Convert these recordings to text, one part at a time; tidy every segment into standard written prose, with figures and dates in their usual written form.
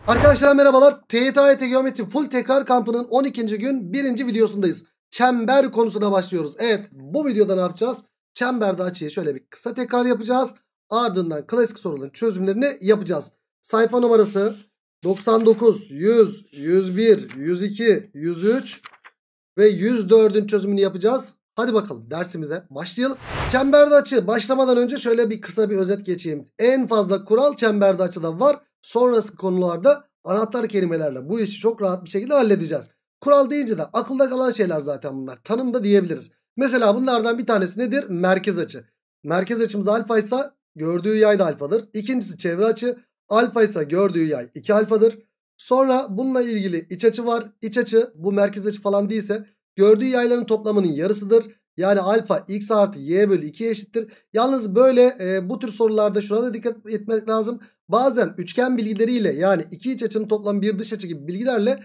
Arkadaşlar merhabalar. TYT Geometri Full Tekrar Kampı'nın 12. gün 1. videosundayız. Çember konusuna başlıyoruz. Evet, bu videoda ne yapacağız? Çemberde açıyı şöyle bir kısa tekrar yapacağız. Ardından klasik soruların çözümlerini yapacağız. Sayfa numarası 99, 100, 101, 102, 103 ve 104'ün çözümünü yapacağız. Hadi bakalım dersimize başlayalım. Çemberde açı başlamadan önce şöyle bir kısa bir özet geçeyim. En fazla kural çemberde açıda var. Sonrası konularda anahtar kelimelerle bu işi çok rahat bir şekilde halledeceğiz. Kural deyince de akılda kalan şeyler zaten bunlar. Tanımda diyebiliriz. Mesela bunlardan bir tanesi nedir? Merkez açı. Merkez açımız alfa ise gördüğü yay da alfadır. İkincisi çevre açı. Alfa ise gördüğü yay 2 alfadır. Sonra bununla ilgili iç açı var. İç açı bu merkez açı falan değilse gördüğü yayların toplamının yarısıdır. Yani alfa x artı y bölü 2'ye eşittir. Yalnız böyle bu tür sorularda şuna da dikkat etmek lazım. Bazen üçgen bilgileriyle yani iki iç açının toplamı bir dış açı gibi bilgilerle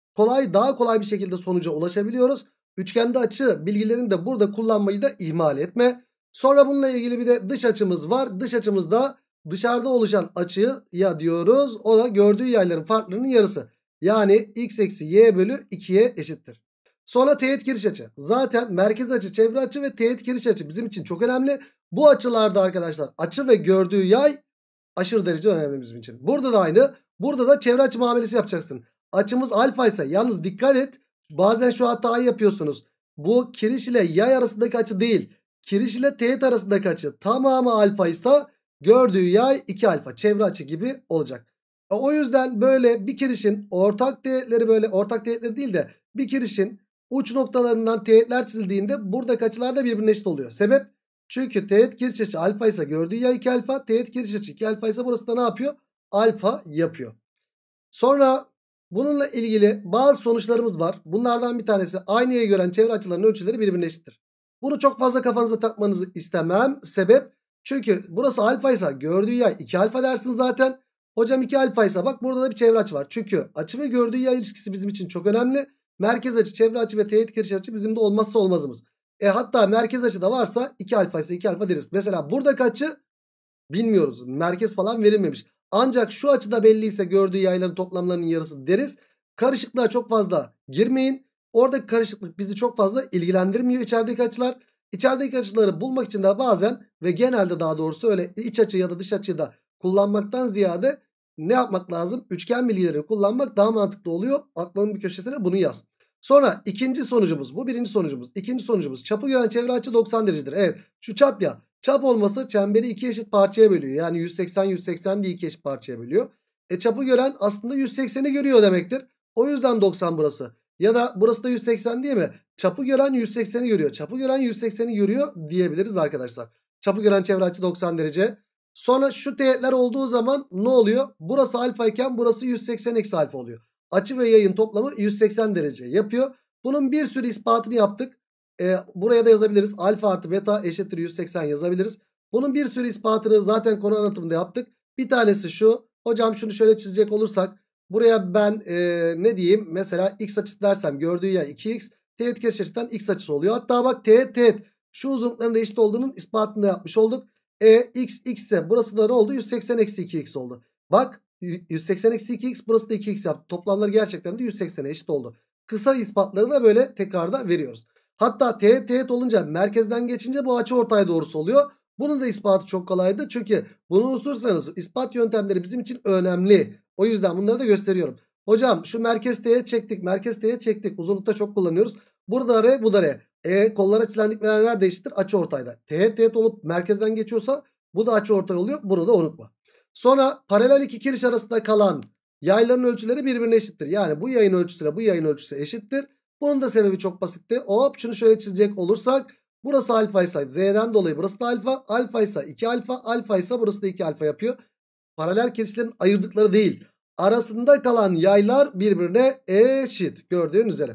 daha kolay bir şekilde sonuca ulaşabiliyoruz. Üçgende açı bilgilerini de burada kullanmayı da ihmal etme. Sonra bununla ilgili bir de dış açımız var. Dış açımızda dışarıda oluşan açıya diyoruz. O da gördüğü yayların farklarının yarısı. Yani x eksi y bölü 2'ye eşittir. Sonra teğet kiriş açı. Zaten merkez açı, çevre açı ve teğet kiriş açı bizim için çok önemli. Bu açılarda arkadaşlar açı ve gördüğü yay aşırı derece önemli bizim için. Burada da aynı. Burada da çevre açı muamelesi yapacaksın. Açımız alfa ise yalnız dikkat et. Bazen şu hatayı yapıyorsunuz. Bu kiriş ile yay arasındaki açı değil. Kiriş ile teğet arasındaki açı tamamı alfa ise gördüğü yay 2 alfa. Çevre açı gibi olacak. O yüzden böyle bir kirişin ortak teğetleri böyle ortak teğetleri değil de bir kirişin uç noktalarından teğetler çizildiğinde buradaki açılar da birbirine eşit oluyor. Sebep? Çünkü teğet kiriş açı alfa ise gördüğü yay 2 alfa. Teğet kiriş açı 2 alfa ise burası da ne yapıyor? Alfa yapıyor. Sonra bununla ilgili bazı sonuçlarımız var. Bunlardan bir tanesi aynı yayı gören çevre açılarının ölçüleri birbirine eşittir. Bunu çok fazla kafanıza takmanızı istemem. Sebep? Çünkü burası alfa ise gördüğü yay 2 alfa dersin zaten. Hocam 2 alfa ise bak burada da bir çevre açı var. Çünkü açı ve gördüğü yay ilişkisi bizim için çok önemli. Merkez açı, çevre açı ve teğet kiriş açı bizim de olmazsa olmazımız. Hatta merkez açı da varsa 2 alfa ise 2 alfa deriz. Mesela buradaki açı bilmiyoruz. Merkez falan verilmemiş. Ancak şu açıda belliyse gördüğü yayların toplamlarının yarısı deriz. Karışıklığa çok fazla girmeyin. Oradaki karışıklık bizi çok fazla ilgilendirmiyor içerideki açılar. İçerideki açıları bulmak için de bazen ve genelde daha doğrusu öyle iç açı ya da dış açıyı da kullanmaktan ziyade ne yapmak lazım? Üçgen bilgilerini kullanmak daha mantıklı oluyor. Aklının bir köşesine bunu yaz. Sonra ikinci sonucumuz, bu birinci sonucumuz. İkinci sonucumuz, çapı gören çevre açı 90 derecedir. Evet, şu çap ya. Çap olması çemberi iki eşit parçaya bölüyor. Yani 180 180 diye iki eşit parçaya bölüyor. Çapı gören aslında 180'i görüyor demektir. O yüzden 90 burası. Ya da burası da 180 değil mi? Çapı gören 180'i görüyor. Çapı gören 180'i görüyor diyebiliriz arkadaşlar. Çapı gören çevre açı 90 derece. Sonra şu teğetler olduğu zaman ne oluyor? Burası alfa iken burası 180 eksi alfa oluyor. Açı ve yayın toplamı 180 derece yapıyor. Bunun bir sürü ispatını yaptık. Buraya da yazabiliriz. Alfa artı beta eşittir 180 yazabiliriz. Bunun bir sürü ispatını zaten konu anlatımında yaptık. Bir tanesi şu. Hocam şunu şöyle çizecek olursak. Buraya ben ne diyeyim? Mesela x açısı dersem gördüğü yay 2x. Teğet kiriş açıdan x açısı oluyor. Hatta bak teğet. Şu uzunlukların da eşit olduğunun ispatını da yapmış olduk. X ise burası da ne oldu? 180 eksi 2x oldu. Bak 180 eksi 2x burası da 2x yaptı. Toplamları gerçekten de 180'e eşit oldu. Kısa ispatları da böyle tekrarda veriyoruz. Hatta teğet olunca merkezden geçince bu açıortay doğrusu oluyor. Bunun da ispatı çok kolaydı. Çünkü bunu unutursanız ispat yöntemleri bizim için önemli. O yüzden bunları da gösteriyorum. Hocam şu merkez teğet çektik. Merkez teğet çektik. Uzunlukta çok kullanıyoruz. Burada R bu da R. Kollara çizilen dikmeler nerede eşittir? Açıortayda. Teğet olup merkezden geçiyorsa bu da açıortay oluyor. Bunu da unutma. Sonra paralel iki kiriş arasında kalan yayların ölçüleri birbirine eşittir. Yani bu yayın ölçüsüyle bu yayın ölçüsü eşittir. Bunun da sebebi çok basitti. Hop şunu şöyle çizecek olursak. Burası alfa ise z'den dolayı burası da alfa. Alfa ise 2 alfa. Alfa ise burası da 2 alfa yapıyor. Paralel kirişlerin ayırdıkları değil. Arasında kalan yaylar birbirine eşit. Gördüğün üzere.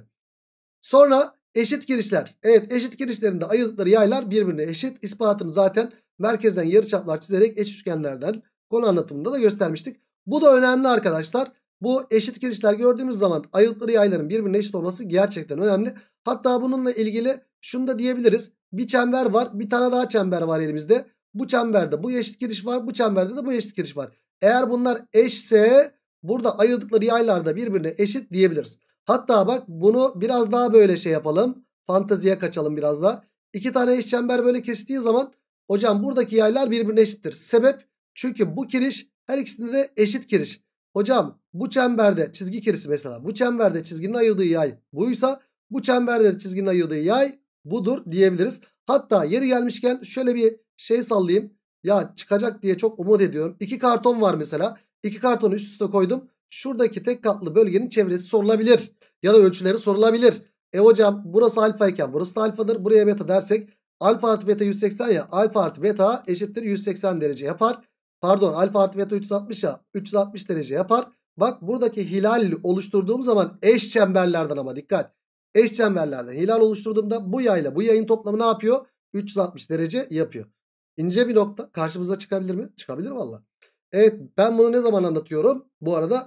Sonra eşit kirişler. Evet, eşit kirişlerinde ayırdıkları yaylar birbirine eşit. İspatını zaten merkezden yarıçaplar çizerek eş üçgenlerden konu anlatımında da göstermiştik. Bu da önemli arkadaşlar. Bu eşit kirişler gördüğümüz zaman ayırdıkları yayların birbirine eşit olması gerçekten önemli. Hatta bununla ilgili şunu da diyebiliriz. Bir çember var, bir tane daha çember var elimizde. Bu çemberde bu eşit kiriş var, bu çemberde de bu eşit kiriş var. Eğer bunlar eşse burada ayırdıkları yaylar da birbirine eşit diyebiliriz. Hatta bak bunu biraz daha böyle şey yapalım. Fanteziye kaçalım biraz daha. İki tane eşçember böyle kestiği zaman hocam buradaki yaylar birbirine eşittir. Sebep? Çünkü bu kiriş her ikisinde de eşit kiriş. Hocam bu çemberde çizgi kirisi mesela. Bu çemberde çizginin ayırdığı yay buysa bu çemberde de çizginin ayırdığı yay budur diyebiliriz. Hatta yeri gelmişken şöyle bir şey sallayayım. Ya çıkacak diye çok umut ediyorum. 2 karton var mesela. 2 kartonu üst üste koydum. Şuradaki tek katlı bölgenin çevresi sorulabilir. Ya da ölçüleri sorulabilir. Hocam burası alfa iken burası da alfadır. Buraya beta dersek alfa artı beta 180 ya. Alfa artı beta eşittir 180 derece yapar. Pardon, alfa artı beta 360 ya. 360 derece yapar. Bak buradaki hilal oluşturduğum zaman eş çemberlerden ama dikkat. Eş çemberlerden hilal oluşturduğumda bu yayla bu yayın toplamı ne yapıyor? 360 derece yapıyor. İnce bir nokta karşımıza çıkabilir mi? Çıkabilir valla. Evet, ben bunu ne zaman anlatıyorum? Bu arada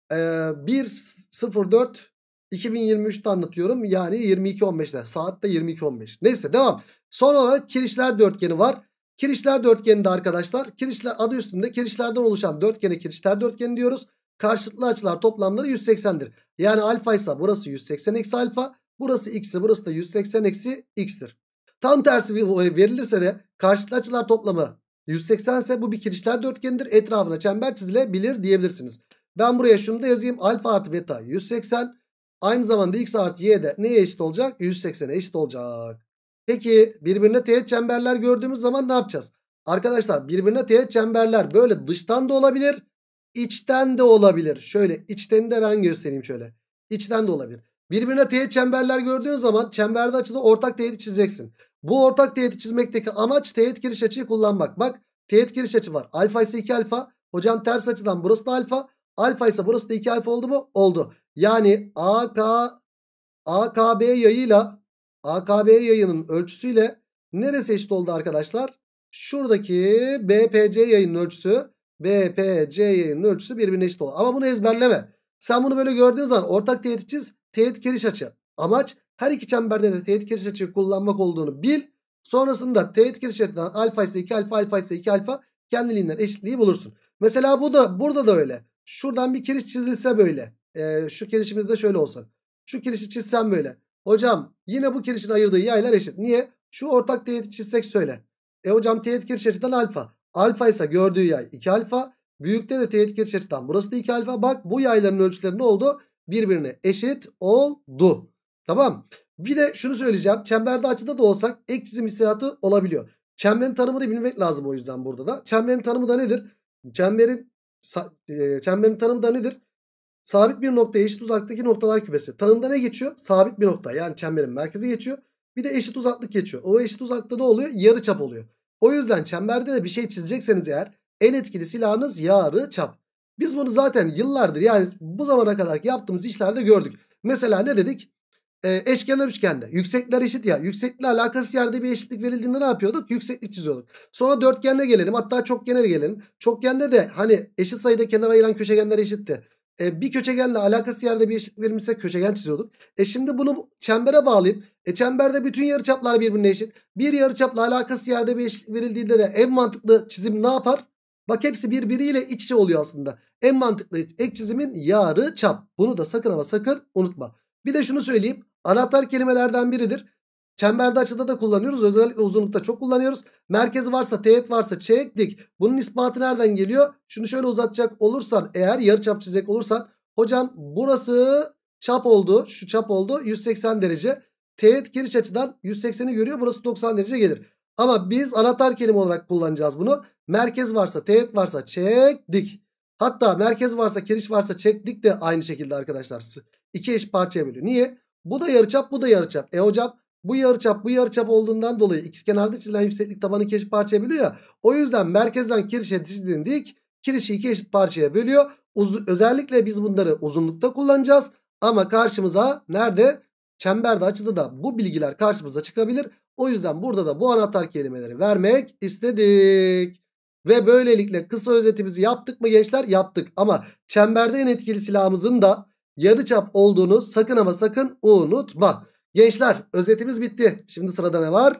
1.04.2023'te anlatıyorum. Yani 22.15'te. Saatte 22.15. Neyse devam. Son olarak kirişler dörtgeni var. Kirişler dörtgeninde arkadaşlar. Kirişler adı üstünde kirişlerden oluşan dörtgene kirişler dörtgeni diyoruz. Karşılıklı açılar toplamları 180'dir. Yani alfa ise burası 180 eksi alfa. Burası x'e burası da 180 eksi x'tir. Tam tersi verilirse de karşılıklı açılar toplamı 180 ise bu bir kirişler dörtgenidir. Etrafına çember çizilebilir diyebilirsiniz. Ben buraya şunu da yazayım. Alfa artı beta 180. Aynı zamanda x artı y de neye eşit olacak? 180'e eşit olacak. Peki birbirine teğet çemberler gördüğümüz zaman ne yapacağız? Arkadaşlar birbirine teğet çemberler böyle dıştan da olabilir, içten de olabilir. Şöyle içten de ben göstereyim şöyle. İçten de olabilir. Birbirine teğet çemberler gördüğün zaman çemberde açıda ortak teğeti çizeceksin. Bu ortak teğeti çizmekteki amaç teğet giriş açıyı kullanmak. Bak teğet giriş açı var. Alfa ise 2 alfa. Hocam ters açıdan burası da alfa. Alfa ise burası da 2 alfa oldu mu? Oldu. Yani AKB yayıyla AKB yayının ölçüsüyle neresi eşit oldu arkadaşlar? Şuradaki BPC yayının ölçüsü BPC yayının ölçüsü birbirine eşit oldu. Ama bunu ezberleme. Sen bunu böyle gördüğün zaman ortak teğet çiz. Teğet giriş açı. Amaç her iki çemberde de teğet giriş açıyı kullanmak olduğunu bil. Sonrasında teğet giriş açıdan alfa ise 2 alfa, alfa ise 2 alfa kendiliğinden eşitliği bulursun. Mesela bu da burada da öyle. Şuradan bir kiriş çizilse böyle. Şu kirişimiz de şöyle olsun. Şu kirişi çizsem böyle. Hocam yine bu kirişin ayırdığı yaylar eşit. Niye? Şu ortak teğeti çizsek söyle. Hocam teğet giriş açıdan alfa. Alfa ise gördüğü yay 2 alfa. Büyükte de teğet giriş açıdan burası da 2 alfa. Bak bu yayların ölçüleri ne oldu? Birbirine eşit oldu. Tamam. Bir de şunu söyleyeceğim. Çemberde açıda da olsak ek çizim hissiyatı olabiliyor. Çemberin tanımını bilmek lazım o yüzden burada da. Çemberin tanımı da nedir? Çemberin tanımı da nedir? Sabit bir noktaya eşit uzaktaki noktalar kümesi. Tanımda ne geçiyor? Sabit bir nokta. Yani çemberin merkezi geçiyor. Bir de eşit uzaklık geçiyor. O eşit uzaklıkta ne oluyor? Yarıçap oluyor. O yüzden çemberde de bir şey çizecekseniz eğer en etkili silahınız yarıçap. Biz bunu zaten yıllardır yani bu zamana kadar yaptığımız işlerde gördük. Mesela ne dedik? Eşkenar üçgende yüksekler eşit ya. Yükseklikle alakasız yerde bir eşitlik verildiğinde ne yapıyorduk? Yükseklik çiziyorduk. Sonra dörtgende gelelim. Hatta çokgene gelelim. Çokgende de hani eşit sayıda kenar ayıran köşegenler eşitti. Bir köşegenle alakasız yerde bir eşitlik verilmişse köşegen çiziyorduk. Şimdi bunu çembere bağlayıp çemberde bütün yarıçaplar birbirine eşit. Bir yarıçapla alakasız yerde bir eşitlik verildiğinde de en mantıklı çizim ne yapar? Bak hepsi birbiriyle iç içe oluyor aslında. En mantıklı ek çizimin yarıçap. Bunu da sakın ama sakın unutma. Bir de şunu söyleyeyim. Anahtar kelimelerden biridir. Çemberde açıda da kullanıyoruz. Özellikle uzunlukta çok kullanıyoruz. Merkezi varsa, teğet varsa çek dik. Bunun ispatı nereden geliyor? Şunu şöyle uzatacak olursan eğer yarıçap çizecek olursan hocam burası çap oldu. Şu çap oldu 180 derece. Teğet giriş açıdan 180'i görüyor. Burası 90 derece gelir. Ama biz anahtar kelime olarak kullanacağız bunu. Merkez varsa, teğet varsa çek dik. Hatta merkez varsa, kiriş varsa çek dik de aynı şekilde arkadaşlar. İki eş parçaya bölüyor. Niye? Bu da yarıçap, bu da yarıçap. Hocam bu yarıçap, bu yarıçap olduğundan dolayı ikizkenarda çizilen yükseklik tabanı iki eşit parçaya bölüyor ya. O yüzden merkezden kirişe çizdiğin dik kirişi iki eşit parçaya bölüyor. Özellikle biz bunları uzunlukta kullanacağız. Ama karşımıza nerede? Çemberde açıda da bu bilgiler karşımıza çıkabilir. O yüzden burada da bu anahtar kelimeleri vermek istedik. Ve böylelikle kısa özetimizi yaptık mı gençler? Yaptık. Ama çemberde en etkili silahımızın da yarıçap olduğunu sakın ama sakın unutma. Gençler özetimiz bitti. Şimdi sırada ne var?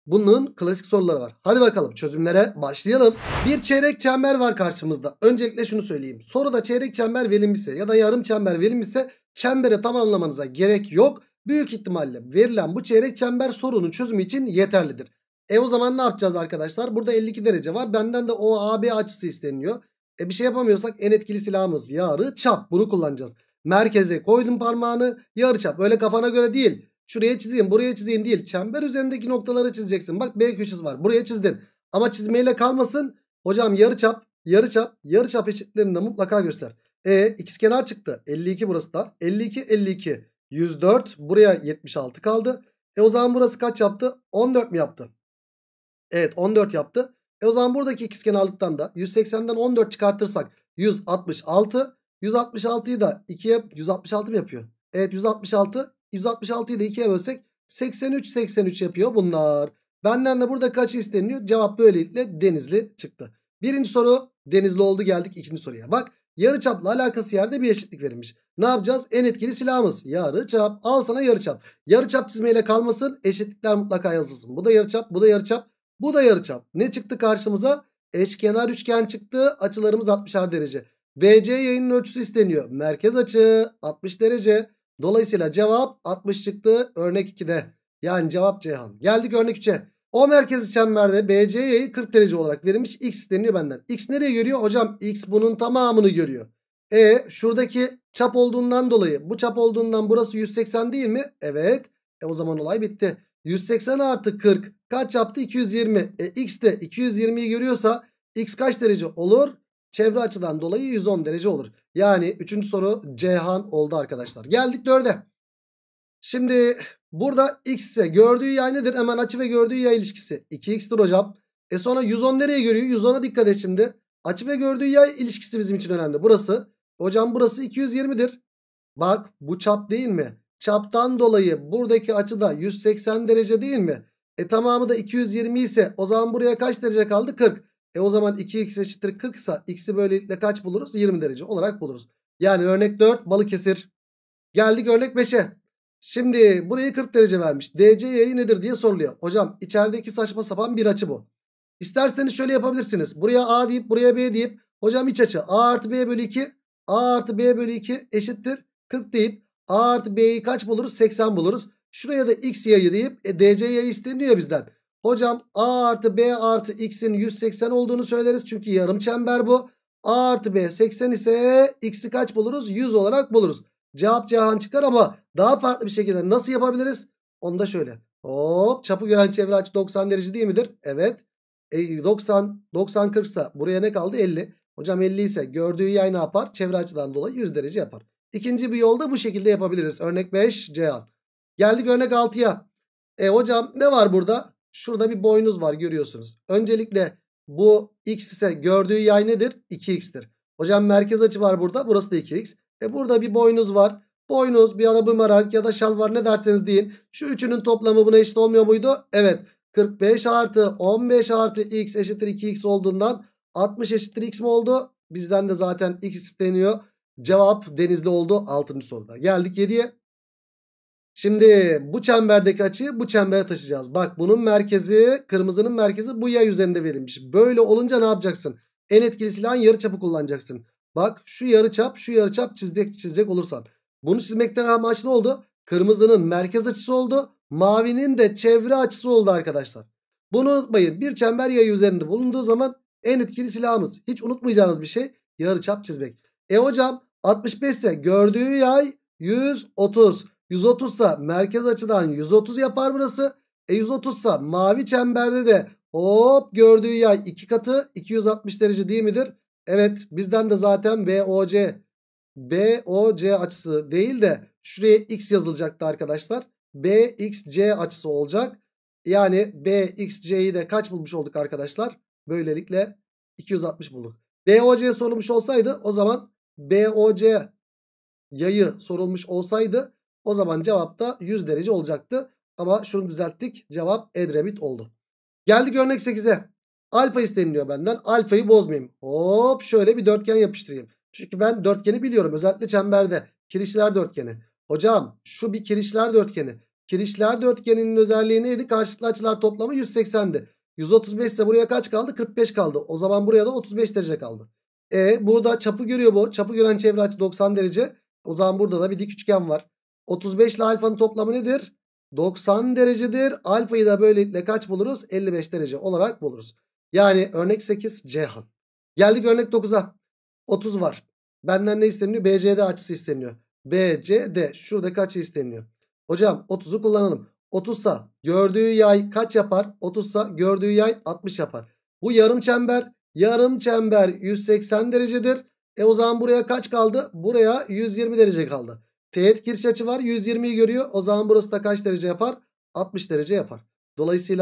Bunun klasik soruları var. Hadi bakalım çözümlere başlayalım. Bir çeyrek çember var karşımızda. Öncelikle şunu söyleyeyim. Soruda çeyrek çember verilmişse ya da yarım çember verilmişse çembere tamamlamanıza gerek yok. Büyük ihtimalle verilen bu çeyrek çember sorunun çözümü için yeterlidir. O zaman ne yapacağız arkadaşlar? Burada 52 derece var. Benden de o AB açısı isteniyor. Bir şey yapamıyorsak en etkili silahımız yarıçap. Bunu kullanacağız. Merkeze koydum parmağını, yarıçap. Öyle kafana göre değil. Şuraya çizeyim, buraya çizeyim değil. Çember üzerindeki noktaları çizeceksin. Bak B köşesi var. Buraya çizdin. Ama çizmeyle kalmasın. Hocam yarıçap, yarıçap, yarıçap eşitlerini de mutlaka göster. İkizkenar çıktı. 52 burası da. 52, 52. 104. Buraya 76 kaldı. O zaman burası kaç yaptı? 14 mi yaptı? Evet, 14 yaptı. O zaman buradaki ikizkenarlıktan da 180'den 14 çıkartırsak 166. 166'yı da 2'ye 166 mı yapıyor? Evet, 166. 166'yı da 2'ye bölsek 83 83 yapıyor bunlar. Benden de burada kaçı isteniyor? Cevap böylelikle Denizli çıktı. Birinci soru Denizli oldu, geldik ikinci soruya. Bak, yarıçapla alakası yerde bir eşitlik verilmiş. Ne yapacağız? En etkili silahımız yarıçap. Al sana yarıçap. Yarıçap çizmeyle kalmasın. Eşitlikler mutlaka yazılsın. Bu da yarıçap, bu da yarıçap, bu da yarıçap. Ne çıktı karşımıza? Eşkenar üçgen çıktı. Açılarımız 60'ar derece. BC yayının ölçüsü isteniyor. Merkez açı 60 derece. Dolayısıyla cevap 60 çıktı örnek 2'de. Yani cevap Ceyhan. Geldik örnek 3'e. O merkezi çemberde BC yayı 40 derece olarak verilmiş. X isteniyor benden. X nereye görüyor? Hocam X bunun tamamını görüyor. Şuradaki çap olduğundan dolayı, bu çap olduğundan burası 180 değil mi? Evet. O zaman olay bitti. 180 artı 40 kaç yaptı? 220. X de 220'yi görüyorsa X kaç derece olur? Çevre açıdan dolayı 110 derece olur. Yani 3. soru Ceyhan oldu arkadaşlar. Geldik 4'e. Şimdi burada X ise gördüğü yay nedir? Hemen açı ve gördüğü yay ilişkisi 2x'tir hocam. Sonra 110 nereye görüyor? 110'a dikkat et şimdi. Açı ve gördüğü yay ilişkisi bizim için önemli. Burası. Hocam burası 220'dir. Bak, bu çap değil mi? Çaptan dolayı buradaki açı da 180 derece değil mi? Tamamı da 220 ise o zaman buraya kaç derece kaldı? 40. O zaman 2x eşittir 40 ise x'i böylelikle kaç buluruz? 20 derece olarak buluruz. Yani örnek 4 Balıkesir. Geldik örnek 5'e. Şimdi burayı 40 derece vermiş. DC yayı nedir diye soruluyor. Hocam içerideki saçma sapan bir açı bu. İsterseniz şöyle yapabilirsiniz. Buraya A deyip buraya B deyip hocam iç açı A artı B bölü 2 A artı B bölü 2 eşittir 40 deyip A artı B'yi kaç buluruz? 80 buluruz. Şuraya da X yayı deyip DC yayı isteniyor bizden. Hocam A artı B artı X'in 180 olduğunu söyleriz. Çünkü yarım çember bu. A artı B 80 ise X'i kaç buluruz? 100 olarak buluruz. Cevap Cihan çıkar ama daha farklı bir şekilde nasıl yapabiliriz? Onu da şöyle. Hop, çapı gören çevre açı 90 derece değil midir? Evet. 90 40 ise buraya ne kaldı? 50. Hocam 50 ise gördüğü yay ne yapar? Çevre açıdan dolayı 100 derece yapar. İkinci bir yolda bu şekilde yapabiliriz. Örnek 5 Cihan. Geldik örnek 6'ya. Hocam ne var burada? Şurada bir boynuz var, görüyorsunuz. Öncelikle bu x ise gördüğü yay nedir? 2x'tir. Hocam merkez açı var burada. Burası da 2x. Burada bir boynuz var. Boynuz, bir yana bumerang ya da şalvar, ne derseniz deyin. Şu üçünün toplamı buna eşit olmuyor muydu? Evet. 45 artı 15 artı x eşittir 2x olduğundan 60 eşittir x mi oldu? Bizden de zaten x isteniyor. Cevap Denizli oldu 6. soruda. Geldik 7'ye. Şimdi bu çemberdeki açıyı bu çembere taşıyacağız. Bak, bunun merkezi, kırmızının merkezi bu yay üzerinde verilmiş. Böyle olunca ne yapacaksın? En etkili silahın yarıçapı kullanacaksın. Bak, şu yarıçap çizecek olursan. Bunu çizmekten amaç ne oldu? Kırmızının merkez açısı oldu. Mavinin de çevre açısı oldu arkadaşlar. Bunu unutmayın. Bir çember yayı üzerinde bulunduğu zaman en etkili silahımız. Hiç unutmayacağınız bir şey yarıçap çizmek. Hocam 65 ise gördüğü yay 130. 130 ise merkez açıdan 130 yapar burası. 130 ise mavi çemberde de hop gördüğü yay 2 katı 260 derece değil midir? Evet, bizden de zaten BOC açısı değil de şuraya x yazılacaktı arkadaşlar. BXC açısı olacak. Yani BXC'yi de kaç bulmuş olduk arkadaşlar? Böylelikle 260 bulduk. BOC sorulmuş olsaydı o zaman BOC yayı sorulmuş olsaydı o zaman cevap da 100 derece olacaktı. Ama şunu düzelttik. Cevap Edremit oldu. Geldik örnek 8'e. Alfa isteniliyor benden. Alfayı bozmayayım. Hop, şöyle bir dörtgen yapıştırayım. Çünkü ben dörtgeni biliyorum. Özellikle çemberde. Kirişler dörtgeni. Hocam şu bir kirişler dörtgeni. Kirişler dörtgeninin özelliği neydi? Karşılıklı açılar toplamı 180'di. 135 ise buraya kaç kaldı? 45 kaldı. O zaman buraya da 35 derece kaldı. Burada çapı görüyor bu. Çapı gören çevre açı 90 derece. O zaman burada da bir dik üçgen var. 35 ile alfanın toplamı nedir? 90 derecedir. Alfayı da böylelikle kaç buluruz? 55 derece olarak buluruz. Yani örnek 8 Ceyhan. Geldik örnek 9'a. 30 var. Benden ne isteniyor? BCD açısı isteniyor. BCD. Şuradaki açı isteniyor. Hocam 30'u kullanalım. 30 ise gördüğü yay kaç yapar? 30 ise gördüğü yay 60 yapar. Bu yarım çember. Yarım çember 180 derecedir. O zaman buraya kaç kaldı? Buraya 120 derece kaldı. Teğet kiriş açı var. 120'yi görüyor. O zaman burası da kaç derece yapar? 60 derece yapar. Dolayısıyla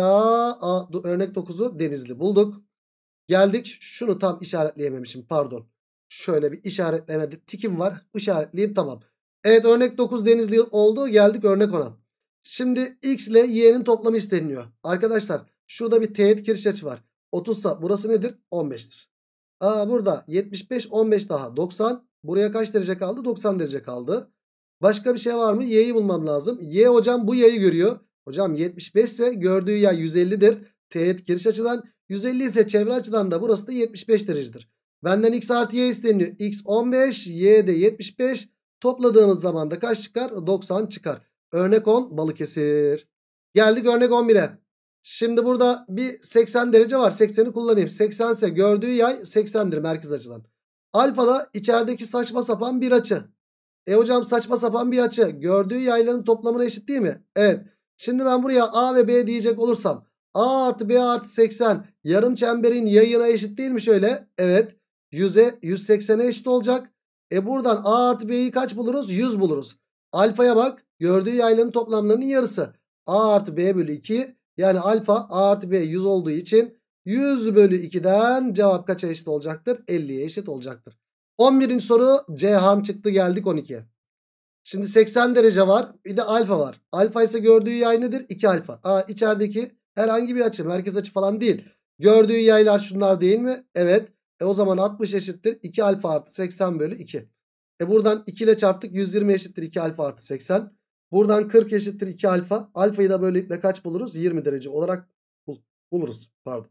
örnek 9'u Denizli bulduk. Geldik. Şunu tam işaretleyememişim. Pardon. Şöyle bir işaretlemede tikim var. İşaretleyeyim, tamam. Evet, örnek 9 Denizli oldu. Geldik örnek 10'a. Şimdi x ile y'nin toplamı isteniyor. Arkadaşlar şurada bir teğet kiriş açı var. 30 ise burası nedir? 15'tir. Burada 75 15 daha 90. Buraya kaç derece kaldı? 90 derece kaldı. Başka bir şey var mı? Y'yi bulmam lazım. Y hocam bu yayı görüyor. Hocam 75 ise gördüğü yay 150'dir. Teğet kiriş açıdan. 150 ise çevre açıdan da burası da 75 derecedir. Benden x artı y isteniyor. X 15, y de 75. Topladığımız zaman da kaç çıkar? 90 çıkar. Örnek 10 Balıkesir. Geldik örnek 11'e. Şimdi burada bir 80 derece var. 80'i kullanayım. 80 ise gördüğü yay 80'dir merkez açıdan. Alfa da içerideki saçma sapan bir açı. Hocam saçma sapan bir açı. Gördüğü yayların toplamına eşit değil mi? Evet. Şimdi ben buraya A ve B diyecek olursam A artı B artı 80 yarım çemberin yayına eşit değil mi şöyle? Evet. 100'e 180'e eşit olacak. Buradan A artı B'yi kaç buluruz? 100 buluruz. Alfaya bak. Gördüğü yayların toplamlarının yarısı. A artı B bölü 2. Yani alfa A artı B 100 olduğu için 100 bölü 2'den cevap kaça eşit olacaktır? 50'ye eşit olacaktır. 11. soru Ceyhan çıktı, geldik 12'ye. Şimdi 80 derece var. Bir de alfa var. Alfa ise gördüğü yay nedir? 2 alfa. İçerideki herhangi bir açı. Merkez açı falan değil. Gördüğü yaylar şunlar değil mi? Evet. O zaman 60 eşittir 2 alfa artı 80 bölü 2. Buradan 2 ile çarptık. 120 eşittir 2 alfa artı 80. Buradan 40 eşittir 2 alfa. Alfayı da böylelikle kaç buluruz? 20 derece olarak buluruz. Pardon.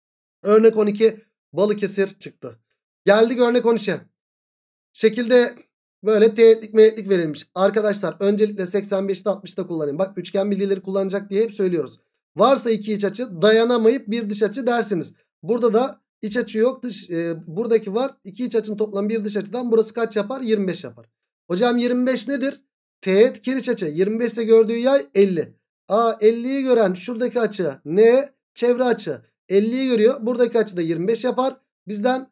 Örnek 12 Balıkesir çıktı. Geldik örnek 13'e. Şekilde böyle teğetlik meğetlik verilmiş. Arkadaşlar öncelikle 85'te 60'ta kullanayım. Bak üçgen bilgileri kullanacak diye hep söylüyoruz. Varsa iki iç açı, dayanamayıp bir dış açı dersiniz. Burada da iç açı yok. Buradaki var. İki iç açının toplamı bir dış açıdan burası kaç yapar? 25 yapar. Hocam 25 nedir? Teğet kiriş açı. 25 ise gördüğü yay 50. 50'yi gören şuradaki açı ne? Çevre açı. 50'yi görüyor. Buradaki açı da 25 yapar. Bizden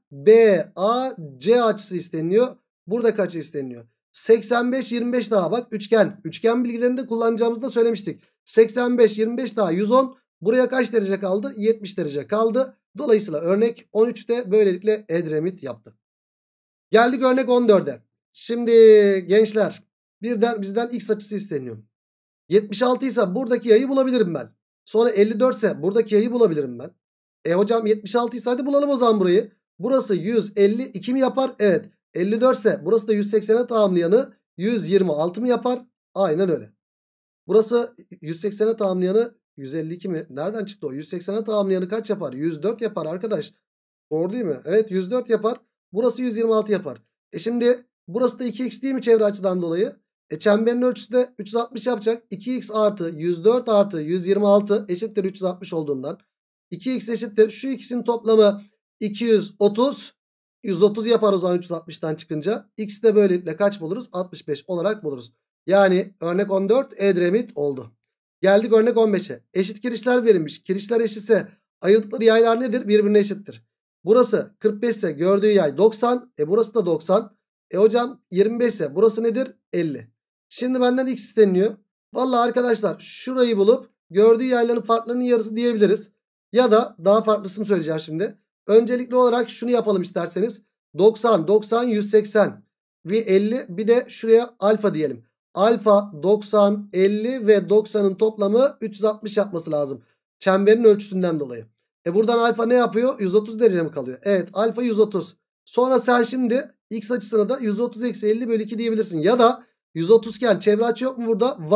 BAC açısı isteniyor. Buradaki açı isteniyor. 85 25 daha bak üçgen. Üçgen bilgilerini de kullanacağımızı da söylemiştik. 85 25 daha 110. Buraya kaç derece kaldı? 70 derece kaldı. Dolayısıyla örnek 13'te böylelikle Edremit yaptı. Geldik örnek 14'e. Şimdi gençler bizden x açısı isteniyor. 76 ise buradaki yayı bulabilirim ben. Sonra 54 ise buradaki yayı bulabilirim ben. Hocam 76 ise hadi bulalım o zaman burayı. Burası 152 mi yapar? Evet. 54 ise burası da 180'e tamamlayanı 126 mı yapar? Aynen öyle. Burası 180'e tamamlayanı 152 mi? Nereden çıktı o? 180'e tamamlayanı kaç yapar? 104 yapar arkadaş. Doğru değil mi? Evet 104 yapar. Burası 126 yapar. Şimdi burası da 2x değil mi çevre açıdan dolayı? Çemberin ölçüsü de 360 yapacak. 2x artı 104 artı 126 eşittir 360 olduğundan. 2x eşittir. Şu ikisinin toplamı 230. 130 yapar o zaman 360'tan çıkınca. X de böylelikle kaç buluruz? 65 olarak buluruz. Yani örnek 14 Edremit oldu. Geldik örnek 15'e. Eşit kirişler verilmiş. Kirişler eşitse ayırdıkları yaylar nedir? Birbirine eşittir. Burası 45 ise gördüğü yay 90. Burası da 90. Hocam 25 ise burası nedir? 50. Şimdi benden x isteniyor. Vallahi arkadaşlar şurayı bulup gördüğü yayların farklarının yarısı diyebiliriz. Ya da daha farklısını söyleyeceğim şimdi. Öncelikli olarak şunu yapalım isterseniz. 90, 90, 180 ve 50 bir de şuraya alfa diyelim. Alfa 90, 50 ve 90'ın toplamı 360 yapması lazım. Çemberin ölçüsünden dolayı. Buradan alfa ne yapıyor? 130 derece mi kalıyor? Evet alfa 130. Sonra sen şimdi x açısına da 130 eksi 50 bölü 2 diyebilirsin. Ya da 130 iken çevre açı yok mu burada? Var.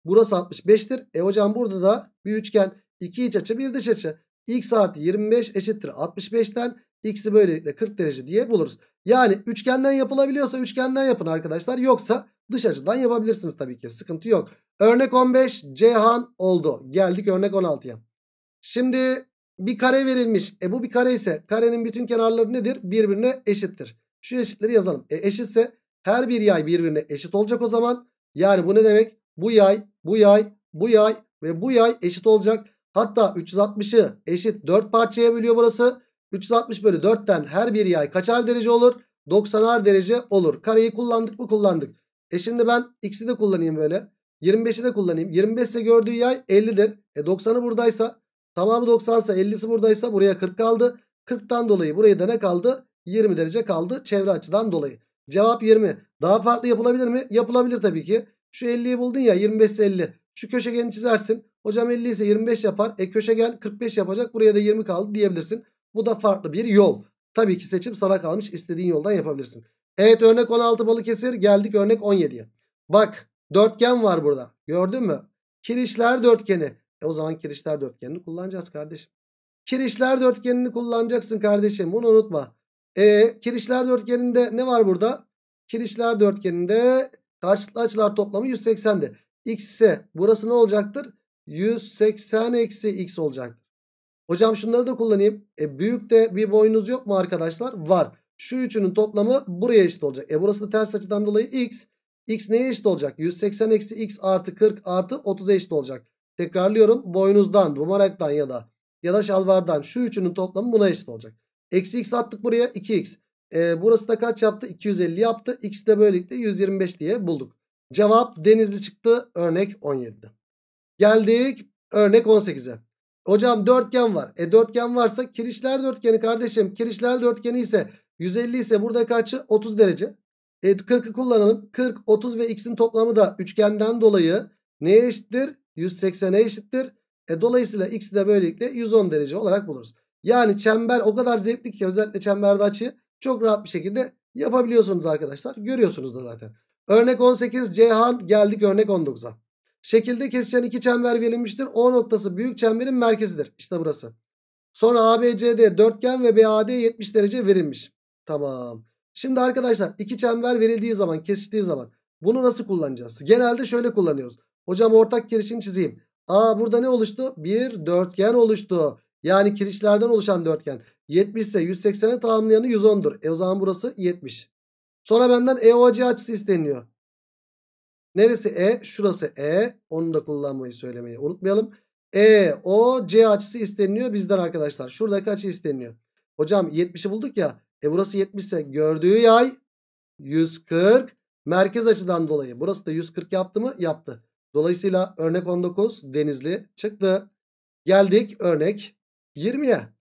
Burası 65'tir. Hocam burada da bir üçgen, 2 iç açı bir dış açı. X artı 25 eşittir 65'ten x'i böylelikle 40 derece diye buluruz. Yani üçgenden yapılabiliyorsa üçgenden yapın arkadaşlar. Yoksa dış açıdan yapabilirsiniz tabii ki. Sıkıntı yok. Örnek 15 Ceyhan oldu. Geldik örnek 16'ya. Şimdi bir kare verilmiş. Bu bir kare ise karenin bütün kenarları nedir? Birbirine eşittir. Şu eşitleri yazalım. Eşitse her bir yay birbirine eşit olacak o zaman. Yani bu ne demek? Bu yay, bu yay, bu yay ve bu yay eşit olacak. Hatta 360'ı eşit 4 parçaya bölüyor burası. 360 bölü 4'ten her bir yay kaçar derece olur? 90'ar derece olur. Kareyi kullandık mı? Kullandık. Şimdi ben x'i de kullanayım böyle. 25'i de kullanayım. 25 ise gördüğü yay 50'dir. 90'ı buradaysa, tamamı 90 ise 50'si buradaysa buraya 40 kaldı. 40'tan dolayı buraya da ne kaldı? 20 derece kaldı çevre açıdan dolayı. Cevap 20. Daha farklı yapılabilir mi? Yapılabilir tabii ki. Şu 50'yi buldun ya, 25 ise 50. Şu köşegeni çizersin. Hocam 50 ise 25 yapar. Köşegen 45 yapacak. Buraya da 20 kaldı diyebilirsin. Bu da farklı bir yol. Tabii ki seçim sana kalmış. İstediğin yoldan yapabilirsin. Evet, örnek 16 Balıkesir. Geldik örnek 17'ye. Bak, dörtgen var burada. Gördün mü? Kirişler dörtgeni. O zaman kirişler dörtgenini kullanacağız kardeşim. Kirişler dörtgenini kullanacaksın kardeşim. Bunu unutma. Kirişler dörtgeninde ne var burada? Kirişler dörtgeninde karşılıklı açılar toplamı 180'di. X ise burası ne olacaktır? 180 eksi x olacaktır. Hocam şunları da kullanayım. Büyükte bir boyunuz yok mu arkadaşlar? Var. Şu üçünün toplamı buraya eşit olacak. Burası da ters açıdan dolayı x. X neye eşit olacak? 180 eksi x artı 40 artı 30'a eşit olacak. Tekrarlıyorum. Boynuzdan, bumaraktan ya da şalvardan şu üçünün toplamı buna eşit olacak. Eksi x attık buraya, 2x. Burası da kaç yaptı? 250 yaptı. X de böylelikle 125 diye bulduk. Cevap Denizli çıktı örnek 17'de. Geldik örnek 18'e. Hocam dörtgen var. Dörtgen varsa kirişler dörtgeni kardeşim. Kirişler dörtgeni ise 150 ise burada kaçı? 30 derece. 40'ı kullanalım. 40, 30 ve x'in toplamı da üçgenden dolayı neye eşittir? 180'e eşittir. Dolayısıyla x'i de böylelikle 110 derece olarak buluruz. Yani çember o kadar zevkli ki özellikle çemberde açıyı çok rahat bir şekilde yapabiliyorsunuz arkadaşlar. Görüyorsunuz da zaten. Örnek 18 Ceyhan, geldik örnek 19'a. Şekilde kesişen iki çember verilmiştir. O noktası büyük çemberin merkezidir. İşte burası. Sonra ABCD dörtgen ve BAD 70 derece verilmiş. Tamam. Şimdi arkadaşlar iki çember verildiği zaman, kesiştiği zaman bunu nasıl kullanacağız? Genelde şöyle kullanıyoruz. Hocam ortak kirişini çizeyim. Burada ne oluştu? Bir dörtgen oluştu. Yani kirişlerden oluşan dörtgen. 70 ise 180'e tamamlayanı 110'dur. O zaman burası 70. Sonra benden EOC açısı isteniyor. Neresi E? Şurası E. Onu da kullanmayı söylemeyi unutmayalım. EOC açısı isteniyor bizden arkadaşlar. Şuradaki açı isteniyor. Hocam 70'i bulduk ya. Burası 70 ise gördüğü yay 140. Merkez açıdan dolayı. Burası da 140 yaptı mı? Yaptı. Dolayısıyla örnek 19 Denizli çıktı. Geldik örnek 20'ye.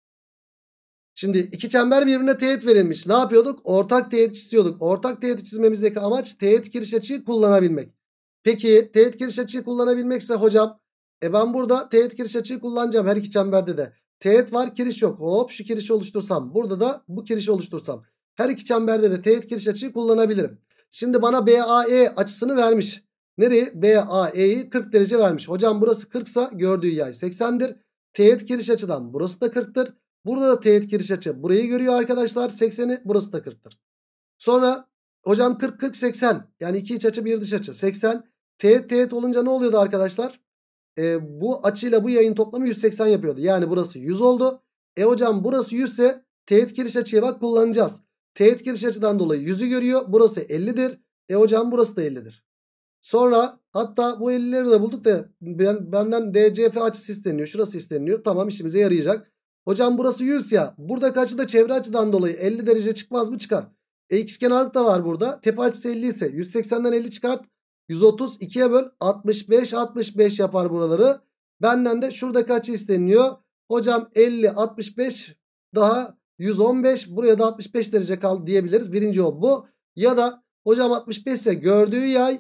Şimdi iki çember birbirine teğet verilmiş. Ne yapıyorduk? Ortak teğet çiziyorduk. Ortak teğet çizmemizdeki amaç teğet kiriş açıyı kullanabilmek. Peki teğet kiriş açıyı kullanabilmekse hocam ben burada teğet kiriş açıyı kullanacağım her iki çemberde de. Teğet var, kiriş yok. Hop, şu kirişi oluştursam, burada da bu kirişi oluştursam, her iki çemberde de teğet kiriş açıyı kullanabilirim. Şimdi bana BAE açısını vermiş. Nereye? BAE'yi 40 derece vermiş. Hocam burası 40 ise gördüğü yay 80'dir. Teğet kiriş açıdan burası da 40'tır. Burada da teğet kiriş açı burayı görüyor arkadaşlar, 80'i, burası da 40'tır. Sonra hocam 40 40 80, yani iki iç açı bir dış açı 80. Teğet olunca ne oluyordu arkadaşlar? Bu açıyla bu yayın toplamı 180 yapıyordu. Yani burası 100 oldu. Hocam burası 100 ise teğet kiriş açıya bak kullanacağız. Teğet kiriş açıdan dolayı 100'ü görüyor. Burası 50'dir. Hocam burası da 50'dir. Sonra hatta bu 50'leri de bulduk da benden DCF açısı isteniyor. Şurası isteniyor. Tamam, işimize yarayacak. Hocam burası 100 ya. Buradaki açı da çevre açıdan dolayı 50 derece çıkmaz mı? Çıkar. İkizkenarlık da var burada. Tepe açısı 50 ise 180'den 50 çıkart. 130 2'ye böl. 65 65 yapar buraları. Benden de şuradaki açı isteniyor. Hocam 50 65 daha 115. Buraya da 65 derece kaldı diyebiliriz. Birinci yol bu. Ya da hocam 65 ise gördüğü yay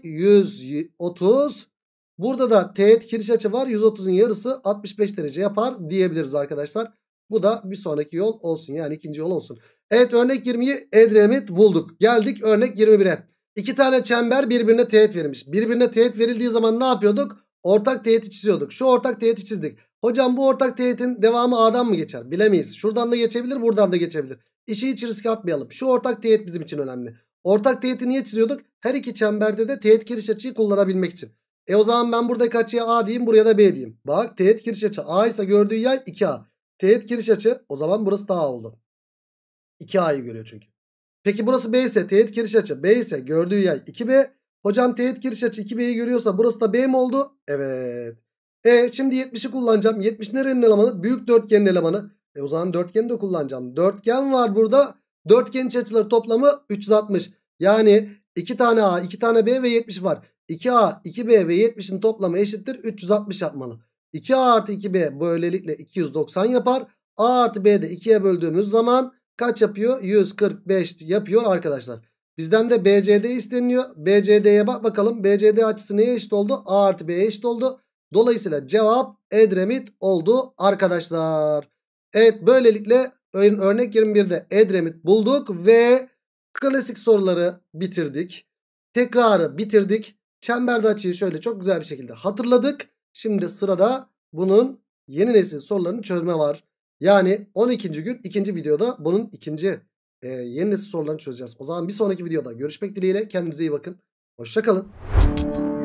130. Burada da teğet kiriş açı var. 130'un yarısı 65 derece yapar diyebiliriz arkadaşlar. Bu da bir sonraki yol olsun. Yani ikinci yol olsun. Evet, örnek 20'yi Edremit bulduk. Geldik örnek 21'e. İki tane çember birbirine teğet verilmiş. Birbirine teğet verildiği zaman ne yapıyorduk? Ortak teğeti çiziyorduk. Şu ortak teğeti çizdik. Hocam bu ortak teğetin devamı A'dan mı geçer? Bilemeyiz. Şuradan da geçebilir, buradan da geçebilir. İşi hiç riske atmayalım. Şu ortak teğet bizim için önemli. Ortak teğeti niye çiziyorduk? Her iki çemberde de teğet giriş açıyı kullanabilmek için. O zaman ben buradaki açıya A diyeyim, buraya da B diyeyim. Bak, teğet giriş açı A ise gördüğü yay 2A. Teğet giriş açı, o zaman burası da A oldu. 2A'yı görüyor çünkü. Peki burası B ise teğet giriş açı B ise gördüğü yay 2B. Hocam teğet giriş açı 2B'yi görüyorsa burası da B mi oldu? Evet. Şimdi 70'i kullanacağım. 70 nerenin elemanı? Büyük dörtgenin elemanı. O zaman dörtgeni de kullanacağım. Dörtgen var burada. Dörtgenin iç açıları toplamı 360. Yani 2 tane A, 2 tane B ve 70 var. 2A, 2B ve 70'in toplamı eşittir 360 yapmalı. 2A artı 2B böylelikle 290 yapar. A artı B'de 2'ye böldüğümüz zaman kaç yapıyor? 145 yapıyor arkadaşlar. Bizden de BCD isteniyor. BCD'ye bak bakalım. BCD açısı neye eşit oldu? A artı B'ye eşit oldu. Dolayısıyla cevap Edremit oldu arkadaşlar. Evet, böylelikle örnek 21'de Edremit bulduk ve klasik soruları bitirdik. Tekrarı bitirdik. Çemberde açıyı şöyle çok güzel bir şekilde hatırladık. Şimdi sırada bunun yeni nesil sorularını çözme var. Yani 12. gün 2. videoda bunun ikinci yeni nesil sorularını çözeceğiz. O zaman bir sonraki videoda görüşmek dileğiyle. Kendinize iyi bakın. Hoşça kalın.